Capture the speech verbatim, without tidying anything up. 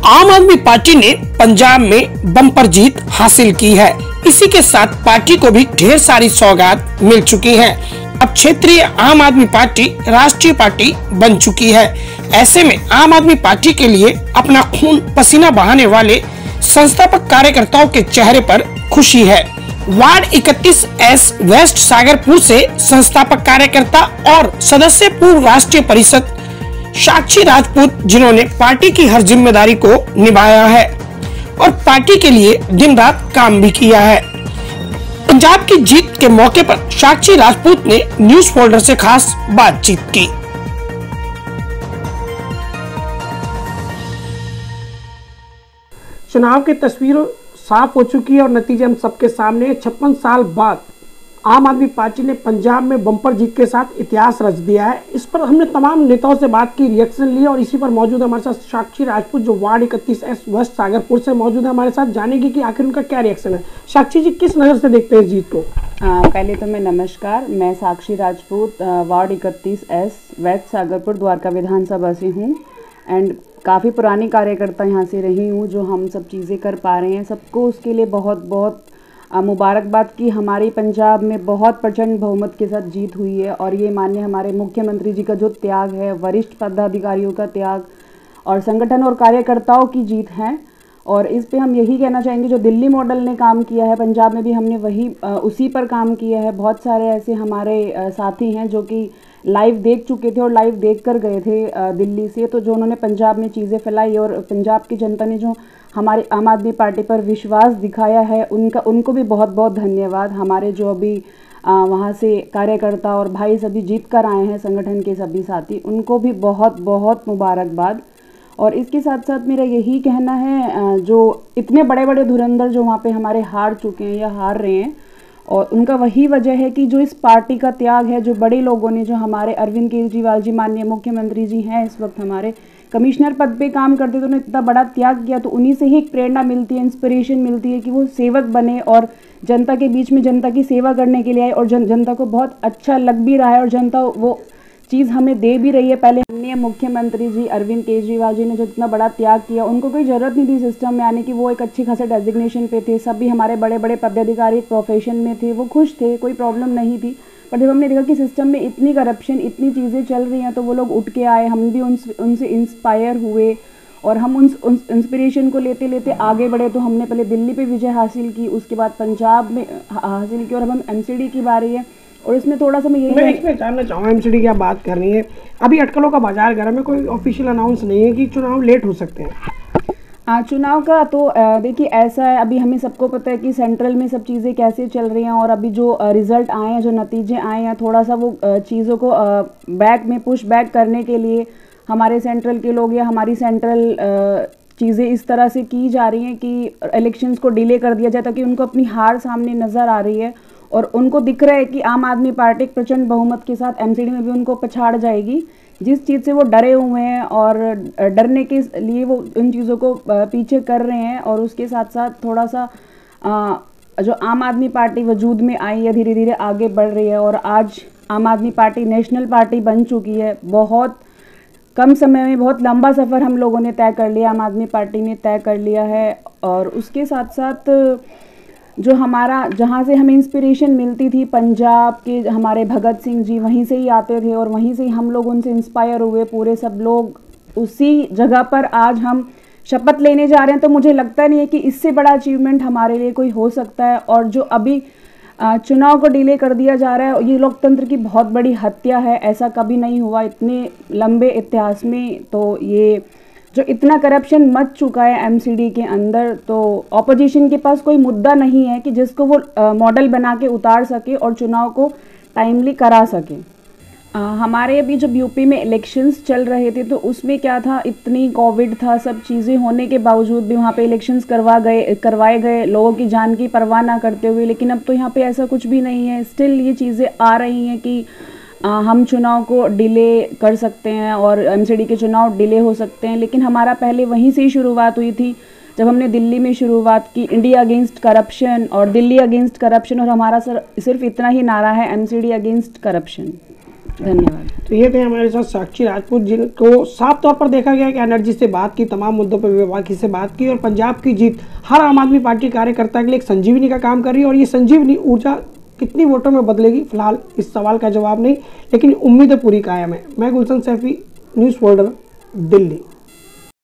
आम आदमी पार्टी ने पंजाब में बम्पर जीत हासिल की है। इसी के साथ पार्टी को भी ढेर सारी सौगात मिल चुकी है। अब क्षेत्रीय आम आदमी पार्टी राष्ट्रीय पार्टी बन चुकी है। ऐसे में आम आदमी पार्टी के लिए अपना खून पसीना बहाने वाले संस्थापक कार्यकर्ताओं के चेहरे पर खुशी है। वार्ड इकतीस एस वेस्ट सागरपुर से संस्थापक कार्यकर्ता और सदस्य पूर्व राष्ट्रीय परिषद साक्षी राजपूत, जिन्होंने पार्टी की हर जिम्मेदारी को निभाया है और पार्टी के लिए दिन रात काम भी किया है। पंजाब की जीत के मौके पर साक्षी राजपूत ने न्यूज फोल्डर से खास बातचीत की। चुनाव की तस्वीर साफ हो चुकी है और नतीजे हम सबके सामने। छप्पन साल बाद आम आदमी पार्टी ने पंजाब में बम्पर जीत के साथ इतिहास रच दिया है। इस पर हमने तमाम नेताओं से बात की, रिएक्शन लिए और इसी पर मौजूद है हमारे साथ साक्षी राजपूत, जो वार्ड इकतीस एस वेस्ट सागरपुर से मौजूद है हमारे साथ। जानेंगे कि आखिर उनका क्या रिएक्शन है। साक्षी जी, किस नज़र से देखते हैं जीत को? आ, पहले तो मैं नमस्कार, मैं साक्षी राजपूत वार्ड इकतीस एस वेस्ट सागरपुर द्वारका विधानसभा से हूँ एंड काफ़ी पुरानी कार्यकर्ता यहाँ से रही हूँ। जो हम सब चीज़ें कर पा रहे हैं, सबको उसके लिए बहुत बहुत मुबारकबाद की। हमारी पंजाब में बहुत प्रचंड बहुमत के साथ जीत हुई है और ये माननीय हमारे मुख्यमंत्री जी का जो त्याग है, वरिष्ठ पदाधिकारियों का त्याग और संगठन और कार्यकर्ताओं की जीत है। और इस पे हम यही कहना चाहेंगे, जो दिल्ली मॉडल ने काम किया है पंजाब में भी हमने वही उसी पर काम किया है। बहुत सारे ऐसे हमारे साथी हैं जो कि लाइव देख चुके थे और लाइव देख कर गए थे दिल्ली से, तो जो उन्होंने पंजाब में चीज़ें फैलाई और पंजाब की जनता ने जो हमारे आम आदमी पार्टी पर विश्वास दिखाया है, उनका उनको भी बहुत बहुत धन्यवाद। हमारे जो अभी वहाँ से कार्यकर्ता और भाई सभी जीत कर आए हैं, संगठन के सभी साथी, उनको भी बहुत बहुत मुबारकबाद। और इसके साथ साथ मेरा यही कहना है, जो इतने बड़े बड़े धुरंधर जो वहाँ पे हमारे हार चुके हैं या हार रहे हैं, और उनका वही वजह है कि जो इस पार्टी का त्याग है, जो बड़े लोगों ने, जो हमारे अरविंद केजरीवाल जी माननीय मुख्यमंत्री जी हैं इस वक्त हमारे कमिश्नर पद पे काम करते, तो उन्होंने इतना बड़ा त्याग किया, तो उन्हीं से ही एक प्रेरणा मिलती है, इंस्पिरेशन मिलती है कि वो सेवक बने और जनता के बीच में जनता की सेवा करने के लिए आए। और जन, जनता को बहुत अच्छा लग भी रहा है और जनता वो चीज़ हमें दे भी रही है। पहले माननीय मुख्यमंत्री जी अरविंद केजरीवाल जी ने जो इतना बड़ा त्याग किया, उनको कोई ज़रूरत नहीं थी सिस्टम में आने की। वो एक अच्छी खासे डेजिग्नेशन पे थे, सभी हमारे बड़े बड़े पदाधिकारी प्रोफेशन में थे, वो खुश थे, कोई प्रॉब्लम नहीं थी। पर जब हमने देखा कि सिस्टम में इतनी करप्शन, इतनी चीज़ें चल रही हैं, तो वो लोग उठ के आए, हम भी उन उनसे इंस्पायर हुए और हम उन उन इंस्पिरेशन को लेते लेते आगे बढ़े। तो हमने पहले दिल्ली पे विजय हासिल की, उसके बाद पंजाब में हासिल की और अब हम एमसीडी की बारी है। और इसमें थोड़ा सा मैं यही मैं इसमें जानना चाहूँगा, एमसीडी की आप बात कर रही हैं, अभी अटकलों का बाजार गर्म है, कोई ऑफिशियल अनाउंस नहीं है कि चुनाव लेट हो सकते हैं। आ, चुनाव का तो देखिए ऐसा है, अभी हमें सबको पता है कि सेंट्रल में सब चीज़ें कैसे चल रही हैं और अभी जो रिज़ल्ट आए हैं, जो नतीजे आए हैं, थोड़ा सा वो चीज़ों को बैक में पुश बैक करने के लिए हमारे सेंट्रल के लोग या हमारी सेंट्रल चीज़ें इस तरह से की जा रही हैं कि इलेक्शंस को डिले कर दिया जाए, ताकि उनको अपनी हार सामने नज़र आ रही है और उनको दिख रहा है कि आम आदमी पार्टी प्रचंड बहुमत के साथ एमसीडी में भी उनको पछाड़ जाएगी। जिस चीज़ से वो डरे हुए हैं और डरने के लिए वो उन चीज़ों को पीछे कर रहे हैं। और उसके साथ साथ थोड़ा सा जो आम आदमी पार्टी वजूद में आई है, धीरे धीरे आगे बढ़ रही है और आज आम आदमी पार्टी नेशनल पार्टी बन चुकी है। बहुत कम समय में बहुत लंबा सफ़र हम लोगों ने तय कर लिया, आम आदमी पार्टी ने तय कर लिया है। और उसके साथ साथ जो हमारा, जहाँ से हमें इंस्पिरेशन मिलती थी, पंजाब के हमारे भगत सिंह जी वहीं से ही आते थे और वहीं से ही हम लोग उनसे इंस्पायर हुए, पूरे सब लोग उसी जगह पर आज हम शपथ लेने जा रहे हैं। तो मुझे लगता नहीं है कि इससे बड़ा अचीवमेंट हमारे लिए कोई हो सकता है। और जो अभी चुनाव को डिले कर दिया जा रहा है, ये लोकतंत्र की बहुत बड़ी हत्या है। ऐसा कभी नहीं हुआ इतने लंबे इतिहास में। तो ये जो इतना करप्शन मच चुका है एमसीडी के अंदर, तो ऑपोजिशन के पास कोई मुद्दा नहीं है कि जिसको वो मॉडल बना के उतार सके और चुनाव को टाइमली करा सके। आ, हमारे अभी जब यूपी में इलेक्शंस चल रहे थे, तो उसमें क्या था, इतनी कोविड था, सब चीज़ें होने के बावजूद भी वहाँ पे इलेक्शंस करवा गए करवाए गए लोगों की जान की परवाह ना करते हुए। लेकिन अब तो यहाँ पे ऐसा कुछ भी नहीं है। स्टिल ये चीज़ें आ रही हैं कि आ, हम चुनाव को डिले कर सकते हैं और एमसीडी के चुनाव डिले हो सकते हैं। लेकिन हमारा पहले वहीं से ही शुरुआत हुई थी, जब हमने दिल्ली में शुरुआत की, इंडिया अगेंस्ट करप्शन और दिल्ली अगेंस्ट करप्शन, और हमारा सर सिर्फ इतना ही नारा है, एमसीडी अगेंस्ट करप्शन। धन्यवाद। तो ये थे हमारे साथ साक्षी राजपूत, जिनको साफ तौर पर देखा गया कि एनर्जी से बात की, तमाम मुद्दों पर बेबाकी से बात की, और पंजाब की जीत हर आम आदमी पार्टी कार्यकर्ता के लिए एक संजीवनी का काम कर रही है। और ये संजीवनी ऊर्जा कितनी वोटों में बदलेगी, फिलहाल इस सवाल का जवाब नहीं, लेकिन उम्मीदें पूरी कायम है। मैं गुलशन सैफी, न्यूज़ फोल्डर, दिल्ली।